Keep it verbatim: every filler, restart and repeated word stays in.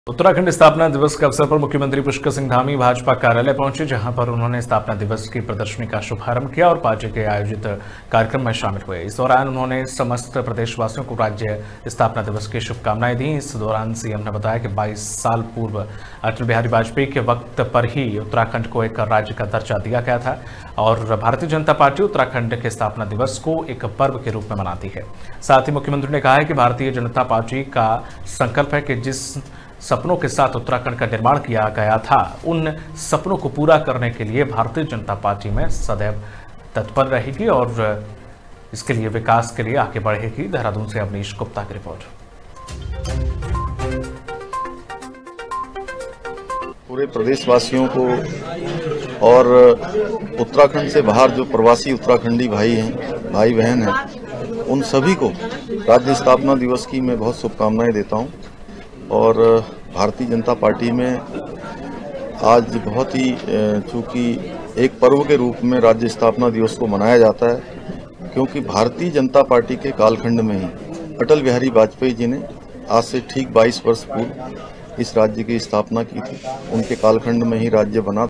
उत्तराखंड स्थापना दिवस के अवसर पर मुख्यमंत्री पुष्कर सिंह धामी भाजपा कार्यालय पहुंचे, जहां पर उन्होंने स्थापना दिवस की प्रदर्शनी का शुभारंभ किया और पार्टी के आयोजित कार्यक्रम में शामिल हुए। इस दौरान उन्होंने समस्त प्रदेशवासियों को राज्य स्थापना दिवस की शुभकामनाएं दी। इस दौरान सीएम ने बताया कि बाईस साल पूर्व अटल बिहारी वाजपेयी के वक्त पर ही उत्तराखंड को एक राज्य का दर्जा दिया गया था और भारतीय जनता पार्टी उत्तराखंड के स्थापना दिवस को एक पर्व के रूप में मनाती है। साथ ही मुख्यमंत्री ने कहा है कि भारतीय जनता पार्टी का संकल्प है कि जिस सपनों के साथ उत्तराखंड का निर्माण किया गया था, उन सपनों को पूरा करने के लिए भारतीय जनता पार्टी में सदैव तत्पर रहेगी और इसके लिए विकास के लिए आगे बढ़ेगी। देहरादून से अवनीश गुप्ता की रिपोर्ट। पूरे प्रदेशवासियों को और उत्तराखंड से बाहर जो प्रवासी उत्तराखंडी भाई हैं, भाई बहन हैं, उन सभी को राज्य स्थापना दिवस की मैं बहुत शुभकामनाएं देता हूं। और भारतीय जनता पार्टी में आज बहुत ही चूंकि एक पर्व के रूप में राज्य स्थापना दिवस को मनाया जाता है, क्योंकि भारतीय जनता पार्टी के कालखंड में ही अटल बिहारी वाजपेयी जी ने आज से ठीक बाईस वर्ष पूर्व इस राज्य की स्थापना की थी। उनके कालखंड में ही राज्य बना